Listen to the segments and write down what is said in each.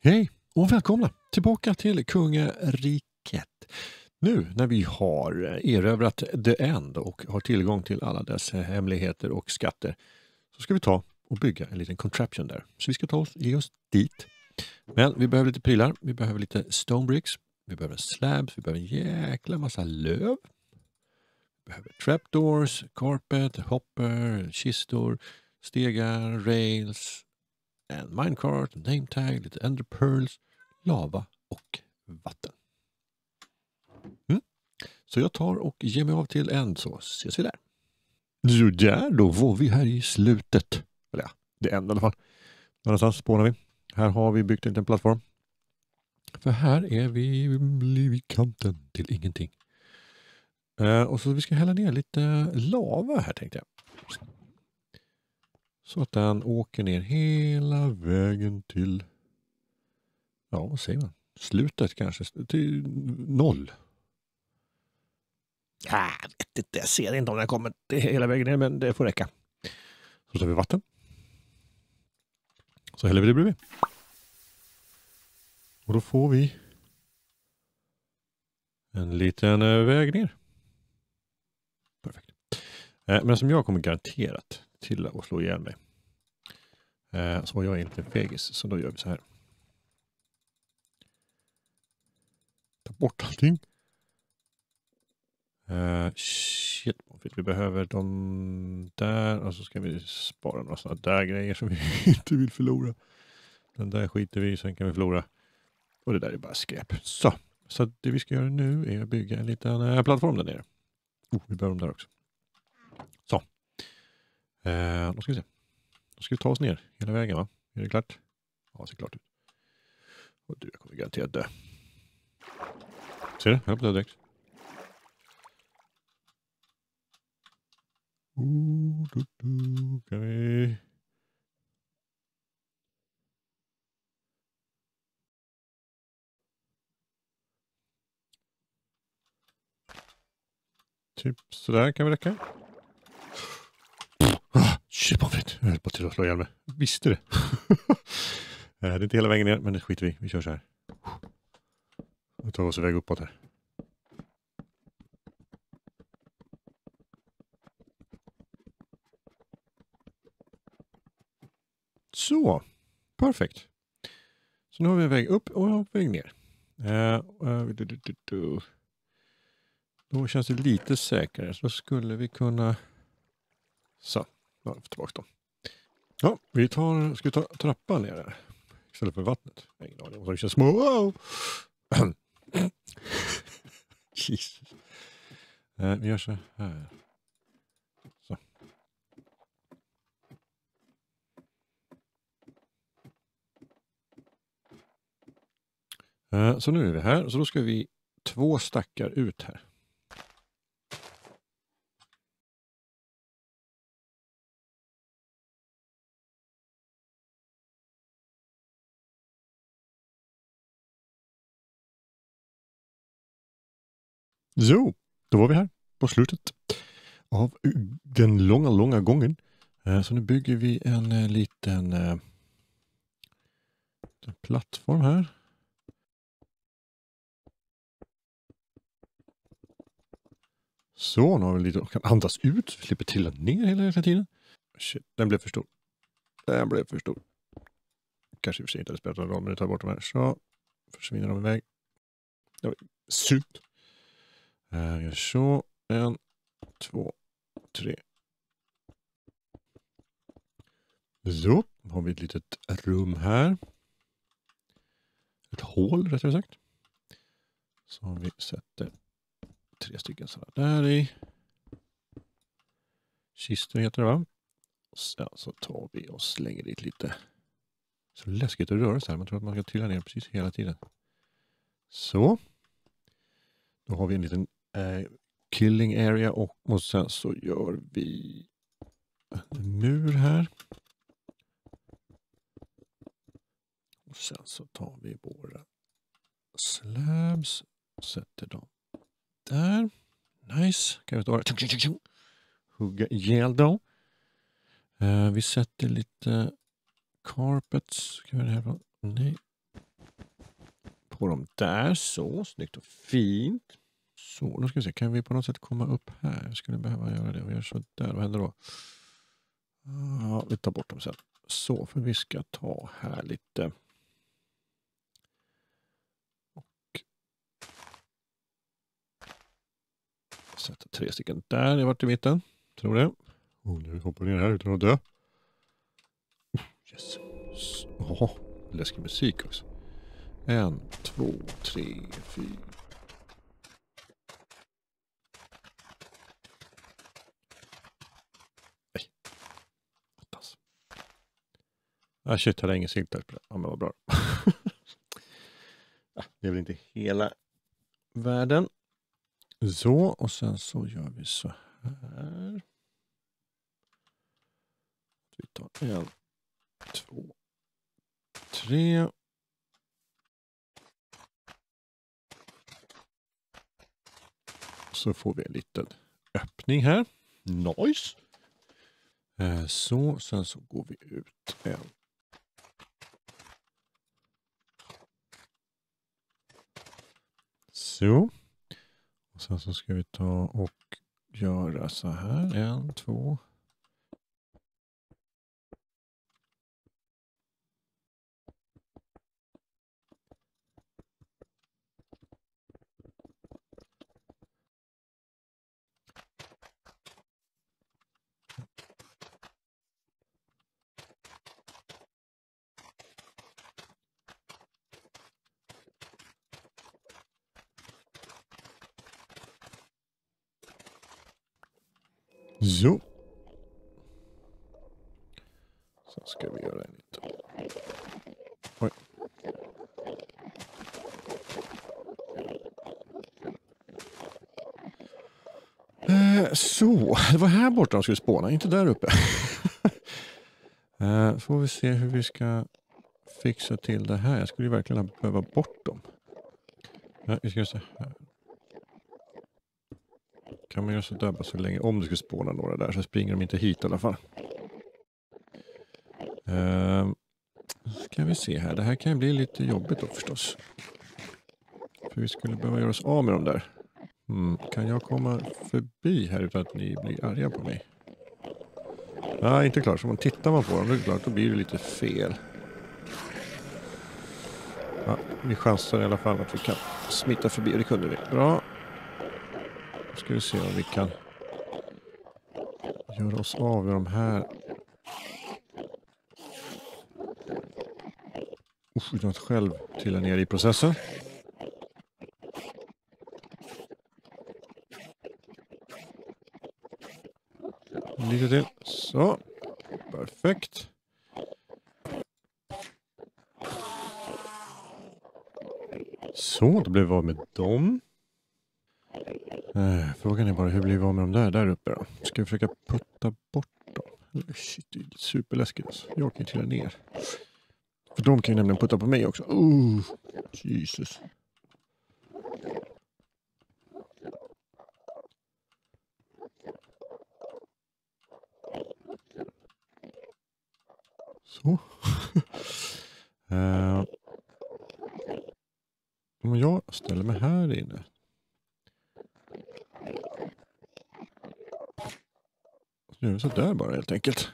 Hej och välkomna tillbaka till kungariket. Nu när vi har erövrat The End och har tillgång till alla dess hemligheter och skatter så ska vi ta och bygga en liten contraption där. Så vi ska ge oss dit. Men vi behöver lite prylar, vi behöver lite stone bricks, vi behöver slabs, vi behöver en jäkla massa löv. Vi behöver trapdoors, carpet, hopper, kistor, stegar, rails, en minecart, en name tag, lite ender pearls, lava och vatten. Så jag tar och ger mig av till End så ses vi där. Så där då var vi här i slutet. Eller ja, det är End i alla fall. Någonstans spånar vi. Här har vi byggt en liten plattform. För här är vi vid kanten till ingenting. Och så vi ska hälla ner lite lava här tänkte jag. Så att den åker ner hela vägen till, ja vad säger man, slutet kanske, till 0. Jag vet inte, jag ser inte om den kommer hela vägen ner, men det får räcka. Så tar vi vatten. Så häller vi det bredvid. Och då får vi en liten väg ner. Perfekt. Men som jag kommer garanterat till att slå ihjäl mig. Så jag är inte fegis, så då gör vi så här. Ta bort allting. Shit, vi behöver dem där och så ska vi spara några sådana där grejer som vi inte vill förlora. Den där skiter vi i, sen kan vi förlora. Och det där är bara skräp. Så det vi ska göra nu är att bygga en liten plattform där nere. Vi behöver dem där också. Så. Då ska vi se. Då ska vi ta oss ner hela vägen, va? Är det klart? Ja, det ser klart ut. Och du, jag kommer garanterat dö. Ser du? Jag höll på att dö direkt. Kan vi... Typ sådär kan vi räcka. Shit, vad fint. Jag höll på till att slå ihjäl mig. Visste det. Det är inte hela vägen ner, men det skiter vi. Vi kör så här. Vi tar oss iväg uppåt här. Så, perfekt. Så nu har vi en väg upp och en väg ner. Då känns det lite säkrare. Så skulle vi kunna... Så, nu har vi tillbaka dem. Ja, ska vi ta trappan ner där? Istället för vattnet. Ingen aning om det känns små. Wow! Jesus. Vi gör så här. Så. Så nu är vi här. Så då ska vi 2 stackar ut här. Så, då var vi här på slutet av den långa gången. Så nu bygger vi en liten plattform här. Så, nu har vi lite och kan andas ut. Så vi slipper trilla ner hela tiden. Shit, den blev för stor. Kanske i och för sig inte hade spelat någon roll, men vi tar bort de här. Så försvinner de iväg. Det var synd. Jag gör så. 1, 2, 3. Så, har vi ett litet rum här. Ett hål rättare sagt. Så vi sätter 3 stycken sådana där i. Kistor heter det, va? Och sen så tar vi och slänger dit lite. Så läskigt att röra sig här. Man tror att man ska trilla ner precis hela tiden. Så. Då har vi en liten killing area och sen så gör vi en mur här. Och sen så tar vi våra slabs och sätter dem där. Nice. Kan vi ta hugga ihjäl då. Vi sätter lite carpets. Kan vi det här? Nej. på dem där. Så, snyggt och fint. Så, då ska vi se. Kan vi på något sätt komma upp här? Jag skulle behöva göra det. Och gör så där. Vad händer då? Ja, vi tar bort dem sen. Så, för vi ska ta här lite. Och sätta 3 stycken där. Det vart i mitten. Tror det. Nu hoppar vi ner här utan att dö. Yes. Jaha, läskig musik också. 1, 2, 3, 4. Nej. Attans. Ah shit, hade jag ingen synk där. Ja, men vad bra. Det är väl inte hela världen. Så, och sen så gör vi så här. Vi tar 1, 2, 3. Så får vi en liten öppning här. Nice. Så, sen så går vi ut en. Så. Och sen så ska vi ta och göra så här. 1, 2. Så. Så ska vi göra en liten. Oj. Så, det var här borta de skulle spåna, inte där uppe. Får vi se hur vi ska fixa till det här. Jag skulle ju verkligen behöva bort dem. Vi ska göra så här. Kan man göra så där bara så länge? Om det skulle spåna några där så springer de inte hit i alla fall. Ska vi se här. Det här kan ju bli lite jobbigt då förstås. För vi skulle behöva göra oss av med dem där. Kan jag komma förbi här utan att ni blir arga på mig? Nej, inte klart. Så om tittar man på dem, då är det klart, då blir det lite fel. Ja, vi chansar i alla fall att vi kan smita förbi. Det kunde vi. Bra. Då ska vi se om vi kan göra oss av med de här. Utan att själv trilla ner i processen. Lite till. Så. Perfekt. Så, då blev vi av med dem. Frågan är bara hur blir vi av med dem där uppe då? Ska vi försöka putta bort dem? Shit, det är superläskigt alltså. Jag kan ju trilla ner. För de kan ju nämligen putta på mig också. Jesus. Så. Om jag ställer mig här inne. Så gör vi så där bara helt enkelt.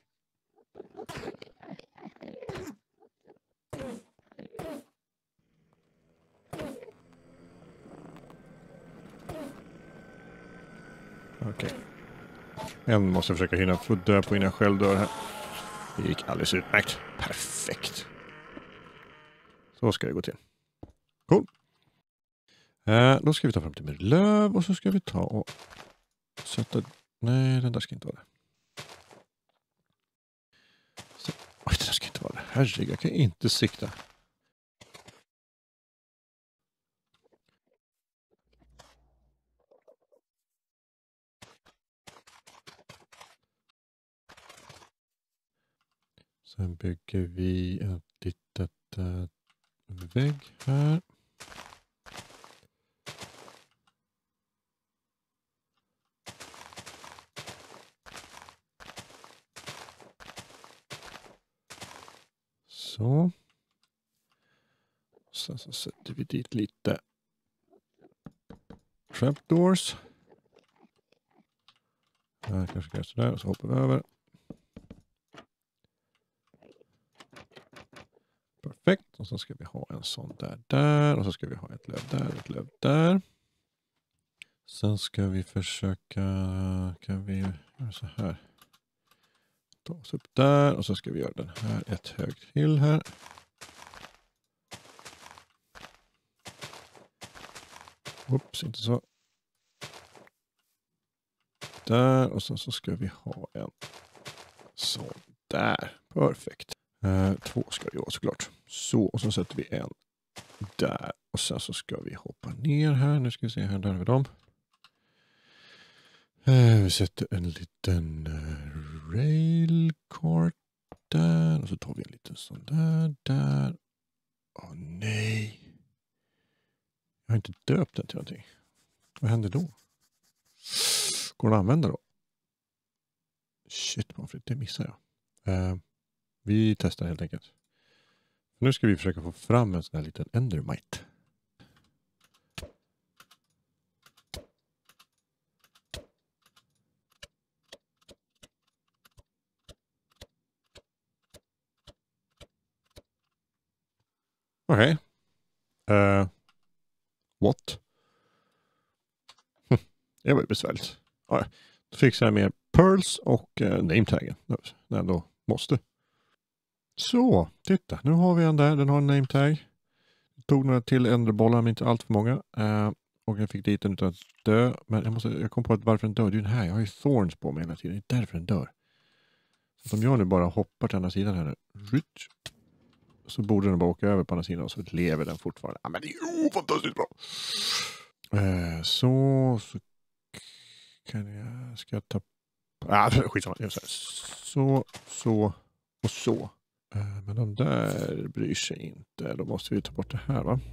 Okej. En måste försöka hinna få dö på innan jag själv dör här. Det gick alldeles utmärkt. Perfekt. Så ska det gå till. Cool. Då ska vi ta fram till med löv och så ska vi ta och sätta... Nej, den där ska inte vara det. Så. Oj, den där ska inte vara det. Herregud, jag kan inte sikta. Sen bygger vi ett litet vägg här. Så. Sen så sätter vi dit lite trapdoors. Här kanske gör sådär och så hoppar vi över. Perfekt. Och så ska vi ha en sån där. Och så ska vi ha ett löv där. Sen ska vi försöka, kan vi göra så här. Ta oss upp där och så ska vi göra den här ett högt hill här. Oops, inte så. Där och sen så ska vi ha en sån där. Perfekt. 2 ska det vara såklart. Så, och så sätter vi en där. Och sen så ska vi hoppa ner här. Nu ska vi se här, där har vi dem. Vi sätter en liten railcart där. Och så tar vi en liten sån där. Åh nej. Jag har inte döpt den till någonting. Vad händer då? Går den att använda då? Shit, varför det missar jag. Vi testar helt enkelt. Nu ska vi försöka få fram en sån här liten endermite. Okej. What? Det var ju besvärligt. Ja, då fixar jag med pearls och nametaggen. När jag ändå måste. Så, titta. Nu har vi en där. Den har en nametag. Jag tog några till enderbollar men inte allt för många. Och jag fick dit den utan att dö. Men jag kom på att varför den dör. Det är den här. Jag har ju thorns på mig hela tiden. Det är därför den dör. Så om jag nu bara hoppar till andra sidan här. Så borde den bara åka över på andra sidan och så lever den fortfarande. Ja, men det är ju fantastiskt bra. Så kan jag... Ska jag ta... skitsamma. Så och så. Men de där bryr sig inte. Då måste vi ta bort det här, va?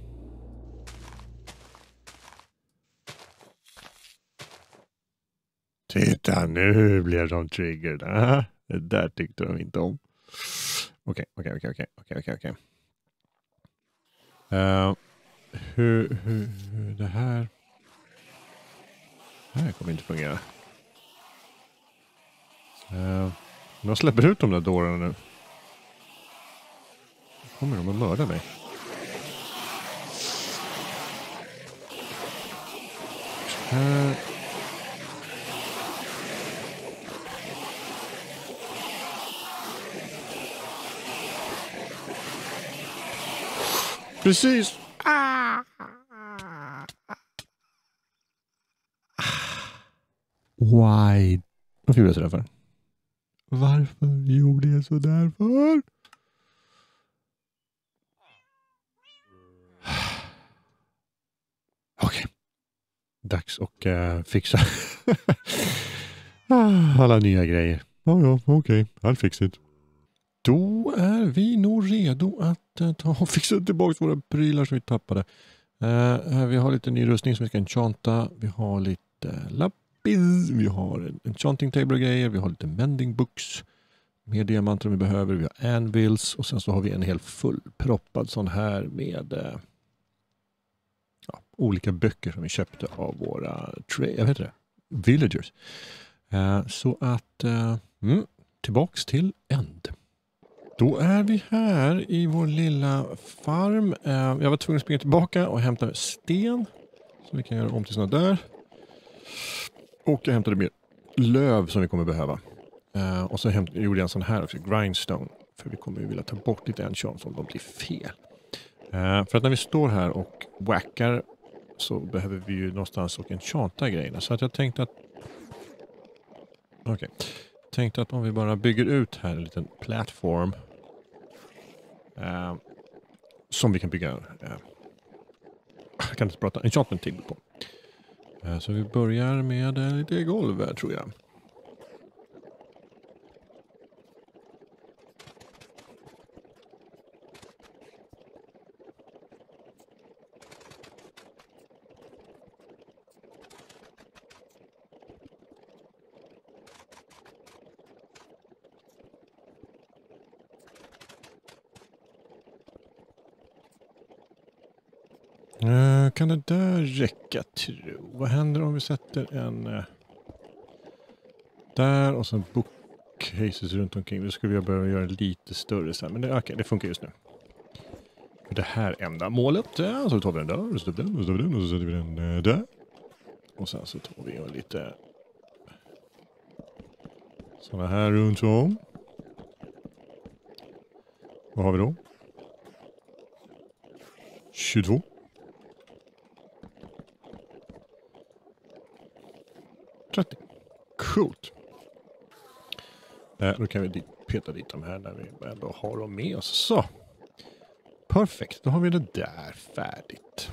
Titta, nu blev de triggered. Det där tyckte de inte om. Okej. Hur det här... Det här kommer inte fungera. Jag släpper ut de där dårarna nu. Kommer de att mörda mig? Precis. Why? Varför gjorde jag sådär för? Varför gjorde jag sådär för? Okej. Dags att fixa alla nya grejer. Ja, okej. I'll fix it. Då är vi nog redo att ta och fixa tillbaka våra prylar som vi tappade. Vi har lite ny rustning som vi ska enchanta. Vi har lite lapis. Vi har en enchanting table och grejer. Vi har lite mending books. Mer diamanter om vi behöver. Vi har anvils. Och sen så har vi en hel fullproppad sån här med olika böcker som vi köpte av våra villagers. Så att tillbaks till End. Då är vi här i vår lilla farm. Jag var tvungen att springa tillbaka och hämta sten. Så vi kan göra om till sådana där. Och jag hämtade mer löv som vi kommer behöva. Och så gjorde jag en sån här också, grindstone. För vi kommer ju vilja ta bort lite enchants om de blir fel. För att när vi står här och whackar så behöver vi ju någonstans och enchanta grejerna. Så att jag tänkte att... Tänkte att om vi bara bygger ut här en liten plattform som vi kan bygga jag kan inte prata enchantment table på. Så vi börjar med lite golv här, tror jag. Kan det där räcka, tro? Vad händer om vi sätter en där och sen bookcases runt omkring? Då skulle vi behöva göra lite större så här. Men okej, det funkar just nu. För det här enda målet, så tar vi den där, och så tar vi den, och så tar vi den, och så sätter vi den där. Och sen så tar vi lite sådana här runt om. Vad har vi då? 22. 30. Coolt. Då kan vi peta dit de här när vi ändå har dem med oss. Så. Perfekt. Då har vi det där färdigt.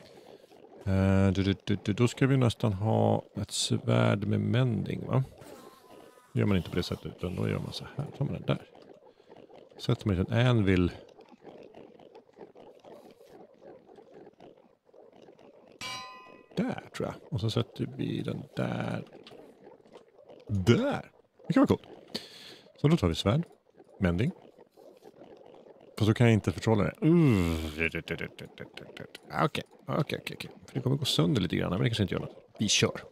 Då ska vi nästan ha ett svärd med mending, va? Det gör man inte på det sättet, utan då gör man så här. Tar man den där. Sätter man en anvil. Där tror jag. Och så sätter vi den där. Där! Det kan vara coolt. Så då tar vi svärd. Mending. För så kan jag inte förtrolla det. Okej. För det kommer gå sönder lite grann. Men det kanske inte gör något. Vi kör.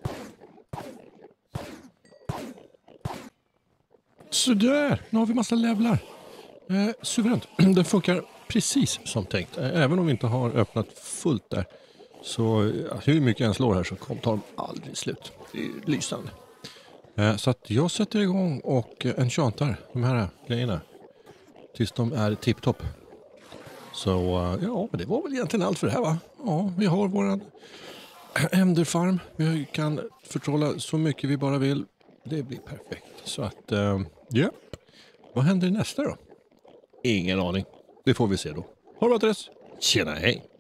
Sådär. Nu har vi massa levlar. Suveränt. Den funkar precis som tänkt. Även om vi inte har öppnat fullt där. Så hur mycket jag än slår här så tar de aldrig slut. Det är lysande. Så att jag sätter igång och enchantar de här grejerna. Tills de är tipptopp. Så ja, men det var väl egentligen allt för det här, va? Ja, vi har våran Enderfarm. Vi kan förtrolla så mycket vi bara vill. Det blir perfekt. Så att, ja. Vad händer nästa då? Ingen aning. Det får vi se då. Ha det bra till dess. Tjena, hej!